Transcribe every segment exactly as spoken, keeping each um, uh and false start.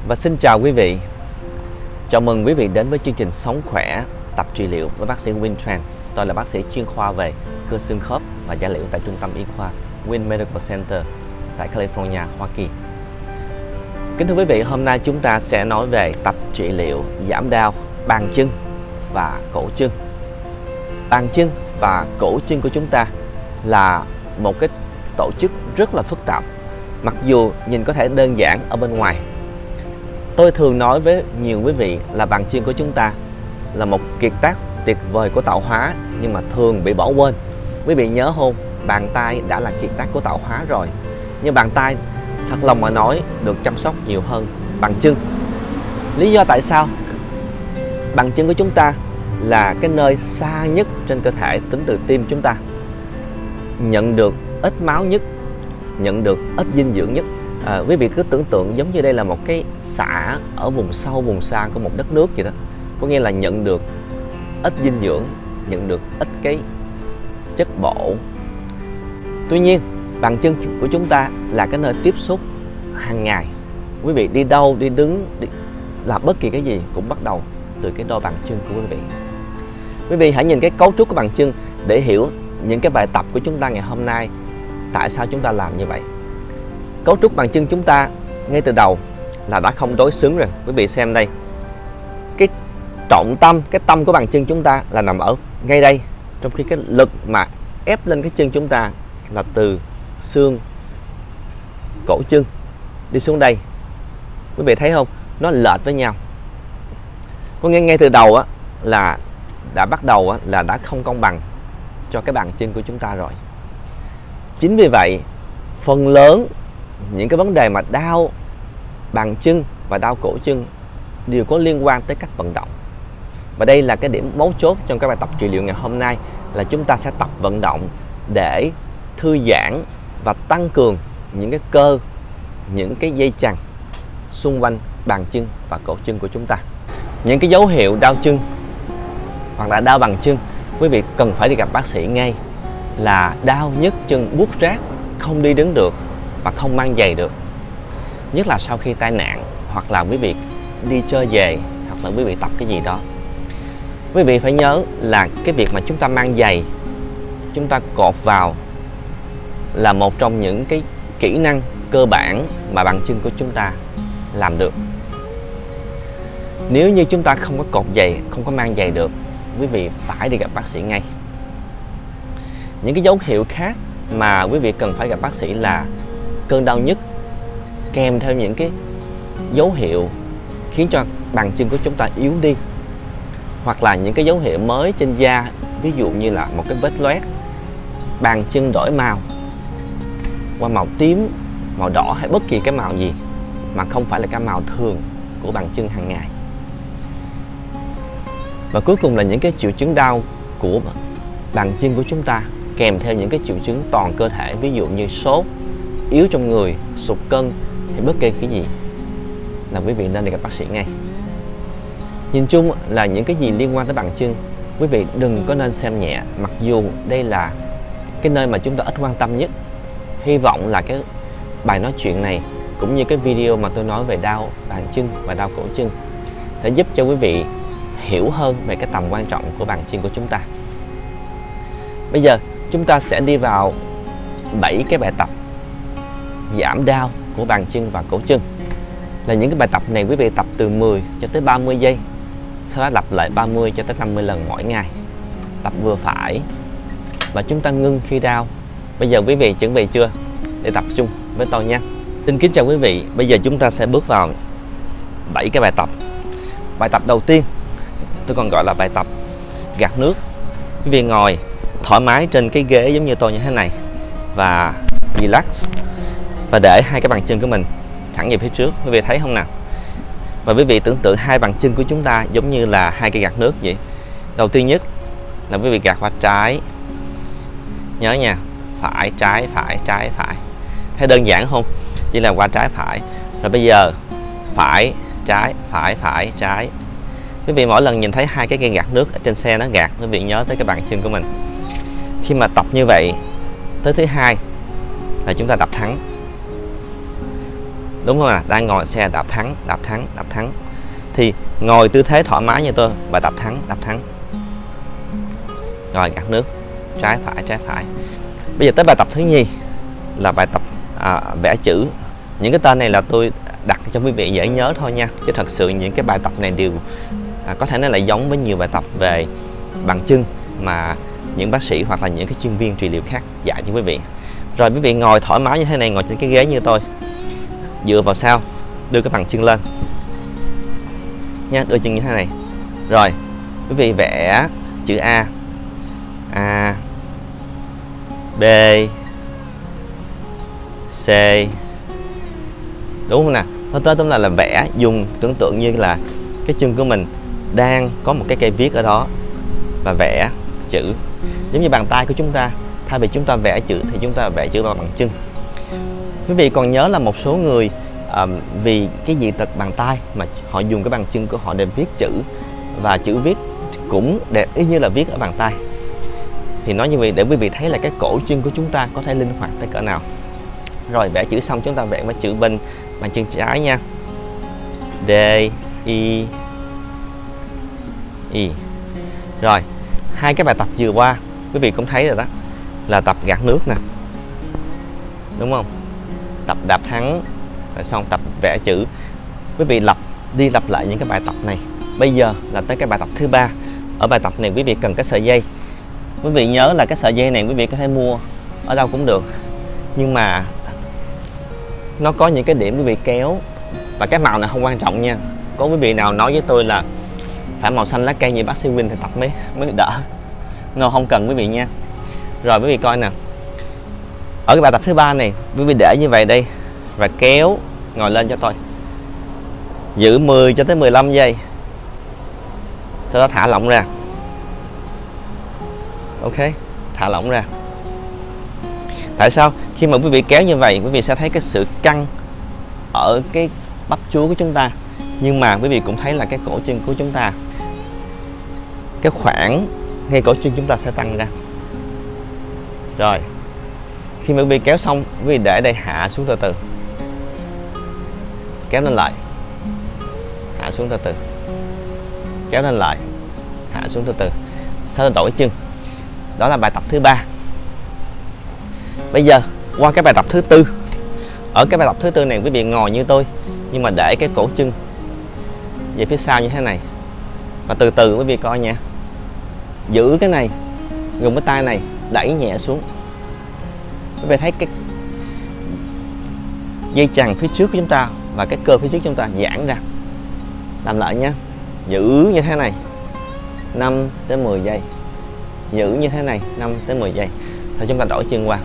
Và xin chào quý vị. Chào mừng quý vị đến với chương trình Sống Khỏe tập trị liệu với bác sĩ Win Tran. Tôi là bác sĩ chuyên khoa về cơ xương khớp và da liễu tại trung tâm y khoa Win Medical Center tại California, Hoa Kỳ. Kính thưa quý vị, hôm nay chúng ta sẽ nói về tập trị liệu giảm đau bàn chân và cổ chân. Bàn chân và cổ chân của chúng ta là một cái tổ chức rất là phức tạp. Mặc dù nhìn có thể đơn giản ở bên ngoài, tôi thường nói với nhiều quý vị là bàn chân của chúng ta là một kiệt tác tuyệt vời của tạo hóa, nhưng mà thường bị bỏ quên. Quý vị nhớ không, bàn tay đã là kiệt tác của tạo hóa rồi, nhưng bàn tay thật lòng mà nói được chăm sóc nhiều hơn bàn chân. Lý do tại sao? Bàn chân của chúng ta là cái nơi xa nhất trên cơ thể tính từ tim chúng ta, nhận được ít máu nhất, nhận được ít dinh dưỡng nhất. À, quý vị cứ tưởng tượng giống như đây là một cái xã ở vùng sâu vùng xa của một đất nước vậy đó. Có nghĩa là nhận được ít dinh dưỡng, nhận được ít cái chất bổ. Tuy nhiên bàn chân của chúng ta là cái nơi tiếp xúc hàng ngày. Quý vị đi đâu, đi đứng, đi làm bất kỳ cái gì cũng bắt đầu từ cái đôi bàn chân của quý vị. Quý vị hãy nhìn cái cấu trúc của bàn chân để hiểu những cái bài tập của chúng ta ngày hôm nay tại sao chúng ta làm như vậy. Cấu trúc bàn chân chúng ta ngay từ đầu là đã không đối xứng rồi. Quý vị xem đây, cái trọng tâm, cái tâm của bàn chân chúng ta là nằm ở ngay đây, trong khi cái lực mà ép lên cái chân chúng ta là từ xương cổ chân đi xuống đây. Quý vị thấy không, nó lệch với nhau. Có nghĩa ngay từ đầu á là đã bắt đầu á, là đã không công bằng cho cái bàn chân của chúng ta rồi. Chính vì vậy phần lớn những cái vấn đề mà đau bàn chân và đau cổ chân đều có liên quan tới cách vận động. Và đây là cái điểm mấu chốt trong cái bài tập trị liệu ngày hôm nay, là chúng ta sẽ tập vận động để thư giãn và tăng cường những cái cơ, những cái dây chằng xung quanh bàn chân và cổ chân của chúng ta. Những cái dấu hiệu đau chân hoặc là đau bàn chân, quý vị cần phải đi gặp bác sĩ ngay. Là đau nhức chân, buốt rát, không đi đứng được và không mang giày được. Nhất là sau khi tai nạn, hoặc là quý vị đi chơi về, hoặc là quý vị tập cái gì đó. Quý vị phải nhớ là cái việc mà chúng ta mang giày, chúng ta cột vào là một trong những cái kỹ năng cơ bản mà bàn chân của chúng ta làm được. Nếu như chúng ta không có cột giày, không có mang giày được, quý vị phải đi gặp bác sĩ ngay. Những cái dấu hiệu khác mà quý vị cần phải gặp bác sĩ là cơn đau nhức kèm theo những cái dấu hiệu khiến cho bàn chân của chúng ta yếu đi, hoặc là những cái dấu hiệu mới trên da, ví dụ như là một cái vết loét, bàn chân đổi màu qua màu tím, màu đỏ hay bất kỳ cái màu gì mà không phải là cái màu thường của bàn chân hàng ngày. Và cuối cùng là những cái triệu chứng đau của bàn chân của chúng ta kèm theo những cái triệu chứng toàn cơ thể, ví dụ như sốt, yếu trong người, sụt cân hay bất kỳ cái gì, là quý vị nên đi gặp bác sĩ ngay. Nhìn chung là những cái gì liên quan tới bàn chân, quý vị đừng có nên xem nhẹ, mặc dù đây là cái nơi mà chúng ta ít quan tâm nhất. Hy vọng là cái bài nói chuyện này cũng như cái video mà tôi nói về đau bàn chân và đau cổ chân sẽ giúp cho quý vị hiểu hơn về cái tầm quan trọng của bàn chân của chúng ta. Bây giờ chúng ta sẽ đi vào bảy cái bài tập giảm đau của bàn chân và cổ chân. Là những cái bài tập này quý vị tập từ mười cho tới ba mươi giây, sau đó lặp lại ba mươi cho tới năm mươi lần mỗi ngày. Tập vừa phải và chúng ta ngưng khi đau. Bây giờ quý vị chuẩn bị chưa để tập trung với tôi nha. Xin kính chào quý vị. Bây giờ chúng ta sẽ bước vào bảy cái bài tập. Bài tập đầu tiên tôi còn gọi là bài tập gạt nước. Quý vị ngồi thoải mái trên cái ghế giống như tôi như thế này và relax, và để hai cái bàn chân của mình thẳng về phía trước. Quý vị thấy không nào? Và quý vị tưởng tượng hai bàn chân của chúng ta giống như là hai cây gạt nước vậy. Đầu tiên nhất là quý vị gạt qua trái, nhớ nha, phải trái phải trái phải. Thấy đơn giản không? Chỉ là qua trái phải. Rồi bây giờ phải trái phải phải trái. Quý vị mỗi lần nhìn thấy hai cái cây gạt nước ở trên xe nó gạt, quý vị nhớ tới cái bàn chân của mình. Khi mà tập như vậy, tới thứ hai là chúng ta tập thắng. đúng không ạ? Đang ngồi xe đạp thắng, đạp thắng, đạp thắng. Thì ngồi tư thế thoải mái như tôi và đạp thắng, đạp thắng. Rồi gạt nước, trái phải, trái phải. Bây giờ tới bài tập thứ nhì là bài tập à, vẽ chữ. Những cái tên này là tôi đặt cho quý vị dễ nhớ thôi nha, chứ thật sự những cái bài tập này đều à, có thể nó lại giống với nhiều bài tập về bàn chân mà những bác sĩ hoặc là những cái chuyên viên trị liệu khác dạy cho quý vị. Rồi quý vị ngồi thoải mái như thế này, ngồi trên cái ghế như tôi, dựa vào sau, đưa cái bàn chân lên nha, đưa chân như thế này. Rồi quý vị vẽ chữ A, A, B, C, đúng không nào? Nó tới tóm lại là vẽ, dùng tưởng tượng như là cái chân của mình đang có một cái cây viết ở đó và vẽ chữ. Giống như bàn tay của chúng ta, thay vì chúng ta vẽ chữ thì chúng ta vẽ chữ bằng bàn chân. Quý vị còn nhớ là một số người à, vì cái dị tật bàn tay mà họ dùng cái bàn chân của họ để viết chữ, và chữ viết cũng đẹp y như là viết ở bàn tay. Thì nói như vậy để quý vị thấy là cái cổ chân của chúng ta có thể linh hoạt tới cỡ nào. Rồi vẽ chữ xong chúng ta vẽ với chữ bên bàn chân trái nha. D, I, I. Rồi hai cái bài tập vừa qua quý vị cũng thấy rồi đó, là tập gạt nước nè, đúng không? Tập đạp thắng, rồi xong tập vẽ chữ. Quý vị lặp đi lặp lại những cái bài tập này. Bây giờ là tới cái bài tập thứ ba. Ở bài tập này quý vị cần cái sợi dây. Quý vị nhớ là cái sợi dây này quý vị có thể mua ở đâu cũng được, nhưng mà nó có những cái điểm quý vị kéo, và cái màu này không quan trọng nha. Có quý vị nào nói với tôi là phải màu xanh lá cây như bác sĩ Win thì tập mới mới đỡ. No, không cần quý vị nha. Rồi quý vị coi nè, ở cái bài tập thứ ba này quý vị để như vậy đây và kéo ngồi lên cho tôi, giữ mười cho tới mười lăm giây, sau đó thả lỏng ra. Ok, thả lỏng ra. Tại sao? Khi mà quý vị kéo như vậy, quý vị sẽ thấy cái sự căng ở cái bắp chuối của chúng ta, nhưng mà quý vị cũng thấy là cái cổ chân của chúng ta, cái khoảng ngay cổ chân chúng ta sẽ tăng ra. Rồi khi mà quý vị kéo xong, quý vị để đây, hạ xuống từ từ, kéo lên lại, hạ xuống từ từ, kéo lên lại, hạ xuống từ từ, sau đó đổi chân. Đó là bài tập thứ ba. Bây giờ qua cái bài tập thứ tư. Ở cái bài tập thứ tư này quý vị ngồi như tôi, nhưng mà để cái cổ chân về phía sau như thế này, và từ từ quý vị coi nha, giữ cái này, dùng cái tay này đẩy nhẹ xuống. Quý vị thấy cái dây chằng phía trước của chúng ta và cái cơ phía trước chúng ta giãn ra. Làm lại nha, giữ như thế này năm tới mười giây, giữ như thế này năm tới mười giây. Thôi chúng ta đổi chân qua,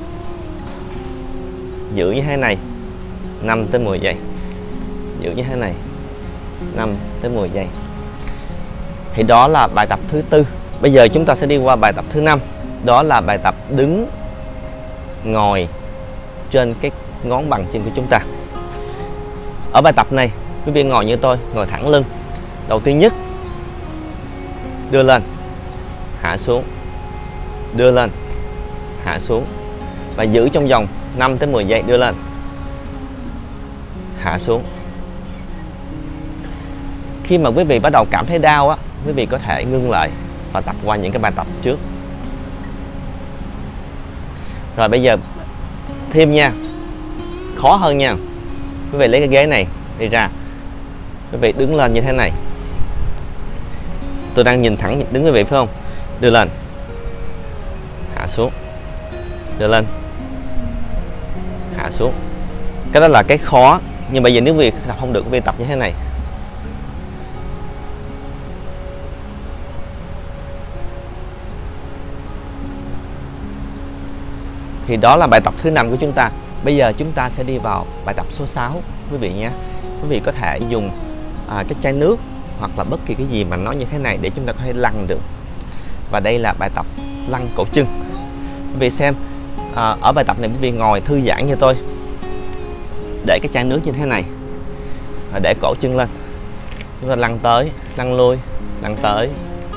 giữ như thế này năm tới mười giây, giữ như thế này năm tới mười giây. Thì đó là bài tập thứ tư. Bây giờ chúng ta sẽ đi qua bài tập thứ năm. Đó là bài tập đứng ngồi trên cái ngón bàn chân của chúng ta. Ở bài tập này quý vị ngồi như tôi, ngồi thẳng lưng. Đầu tiên nhất, đưa lên, hạ xuống, đưa lên, hạ xuống, và giữ trong vòng năm tới mười giây. Đưa lên, hạ xuống. Khi mà quý vị bắt đầu cảm thấy đau á, quý vị có thể ngưng lại và tập qua những cái bài tập trước. Rồi bây giờ thêm nha, khó hơn nha. Quý vị lấy cái ghế này đi ra, quý vị đứng lên như thế này. Tôi đang nhìn thẳng đứng quý vị phải không? Đưa lên, hạ xuống, đưa lên, hạ xuống. Cái đó là cái khó. Nhưng bây giờ nếu quý vị tập không được, quý vị tập như thế này. Thì đó là bài tập thứ năm của chúng ta. Bây giờ chúng ta sẽ đi vào bài tập số sáu quý vị nhé. Quý vị có thể dùng à, cái chai nước hoặc là bất kỳ cái gì mà nó như thế này để chúng ta có thể lăn được. Và đây là bài tập lăn cổ chân. Quý vị xem, à, ở bài tập này quý vị ngồi thư giãn như tôi, để cái chai nước như thế này và để cổ chân lên, chúng ta lăn tới, lăn lui, lăn tới,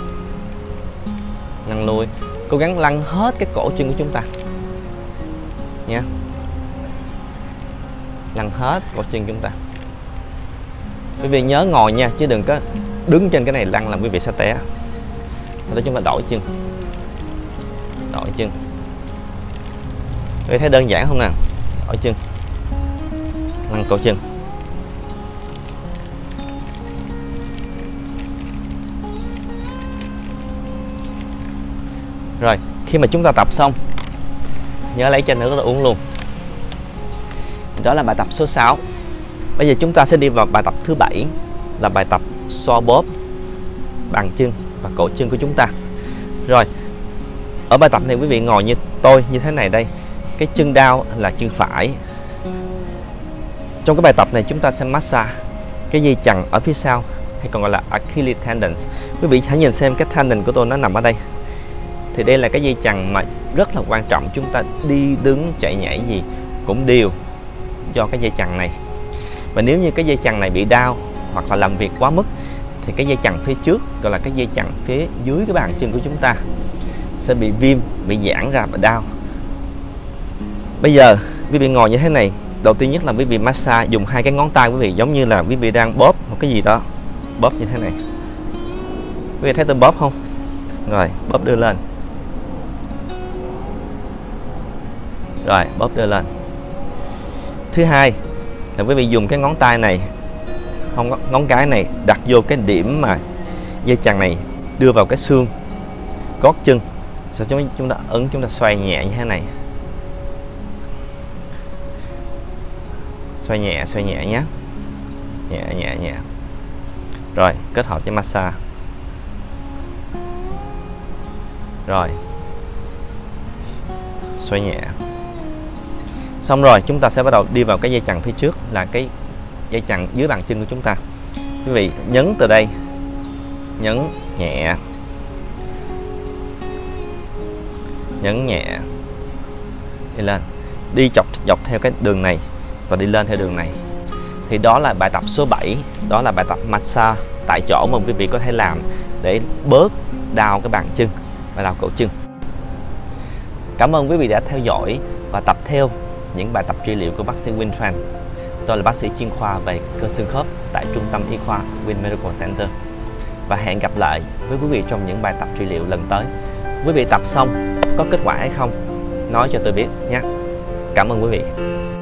lăn lui. Cố gắng lăn hết cái cổ chân của chúng ta nha. lăn hết cổ chân chúng ta. Quý vị nhớ ngồi nha, chứ đừng có đứng trên cái này lăn làm quý vị sẽ té. Sau đó chúng ta đổi chân, đổi chân. Quý vị thấy đơn giản không nào? Đổi chân, lăn cổ chân. Rồi, khi mà chúng ta tập xong, nhớ lấy chai nước ra uống luôn. Đó là bài tập số sáu. Bây giờ chúng ta sẽ đi vào bài tập thứ bảy, là bài tập xoa bóp bàn chân và cổ chân của chúng ta. Rồi, ở bài tập này quý vị ngồi như tôi như thế này đây. Cái chân đau là chân phải. Trong cái bài tập này chúng ta sẽ massage cái dây chằng ở phía sau, hay còn gọi là Achilles tendon. Quý vị hãy nhìn xem cái tendon của tôi nó nằm ở đây. Thì đây là cái dây chằng mà rất là quan trọng. Chúng ta đi đứng chạy nhảy gì cũng đều do cái dây chằng này. Và nếu như cái dây chằng này bị đau hoặc là làm việc quá mức thì cái dây chằng phía trước, gọi là cái dây chằng phía dưới cái bàn chân của chúng ta, sẽ bị viêm, bị giãn ra và đau. Bây giờ quý vị ngồi như thế này, đầu tiên nhất là quý vị massage dùng hai cái ngón tay quý vị, giống như là quý vị đang bóp một cái gì đó, bóp như thế này. Quý vị thấy tôi bóp không? Rồi, bóp đưa lên. Rồi, bóp đưa lên. Thứ hai là quý vị dùng cái ngón tay này, không, ngón cái này đặt vô cái điểm mà dây chằng này đưa vào cái xương gót chân. Sau chúng chúng ta ấn, chúng ta xoay nhẹ như thế này, xoay nhẹ xoay nhẹ nhé, nhẹ nhẹ nhẹ. Rồi kết hợp với massage. Rồi xoay nhẹ. Xong rồi chúng ta sẽ bắt đầu đi vào cái dây chằng phía trước, là cái dây chằng dưới bàn chân của chúng ta. Quý vị nhấn từ đây, nhấn nhẹ, nhấn nhẹ, đi lên, đi chọc dọc theo cái đường này và đi lên theo đường này. Thì đó là bài tập số bảy, đó là bài tập massage tại chỗ mà quý vị có thể làm để bớt đau cái bàn chân và đau cổ chân. Cảm ơn quý vị đã theo dõi và tập theo những bài tập trị liệu của bác sĩ Win Tran. Tôi là bác sĩ chuyên khoa về cơ xương khớp tại Trung tâm Y khoa Win Medical Center. Và hẹn gặp lại với quý vị trong những bài tập trị liệu lần tới. Quý vị tập xong có kết quả hay không, nói cho tôi biết nhé. Cảm ơn quý vị.